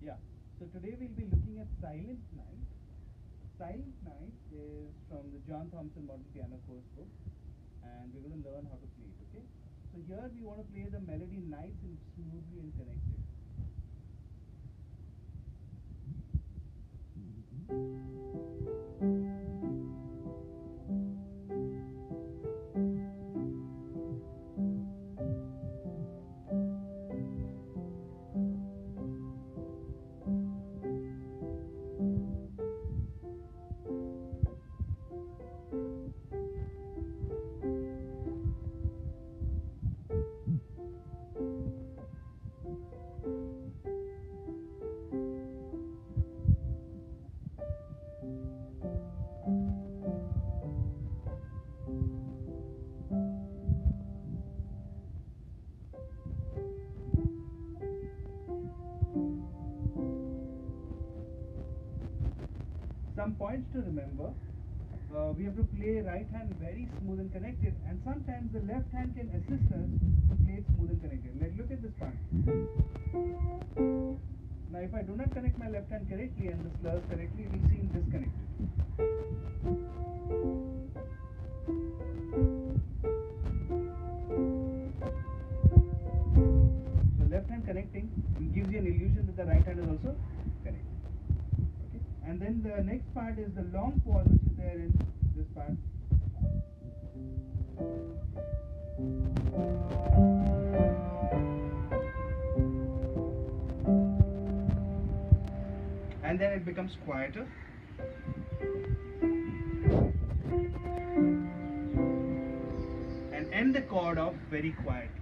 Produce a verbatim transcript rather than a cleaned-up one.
Yeah. So today we'll be looking at Silent Night. Silent Night is from the John Thompson Modern Piano Course book, and we're going to learn how to play it, okay? So here we want to play the melody nice and smoothly and connected. Some points to remember. Uh, we have to play right hand very smooth and connected, and sometimes the left hand can assist us to play it smooth and connected. Like, look at this part. Now if I do not connect my left hand correctly and the slurs correctly, it will seem disconnected. So left hand connecting gives you an illusion that the right hand is also connected. And then the next part is the long pause, which is there in this part. And then it becomes quieter. And end the chord off very quietly.